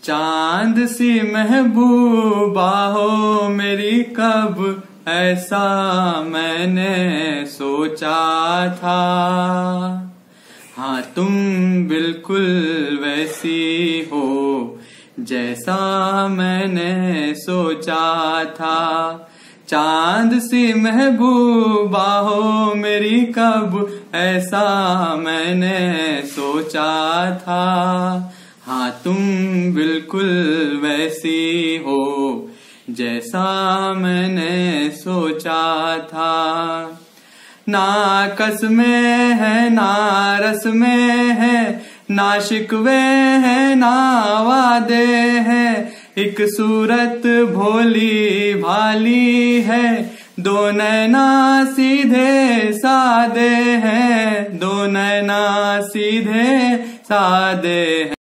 चांद सी महबूबा हो मेरी, कब ऐसा मैंने सोचा था। हाँ तुम बिल्कुल वैसी हो जैसा मैंने सोचा था। चांद सी महबूबा हो मेरी, कब ऐसा मैंने सोचा था। हाँ तुम बिल्कुल वैसी हो जैसा मैंने सोचा था। ना कसमें है ना रस में है, ना शिकवे है ना वादे हैं। एक सूरत भोली भाली है, दो नैना सीधे सादे हैं, दो नैना सीधे सादे हैं।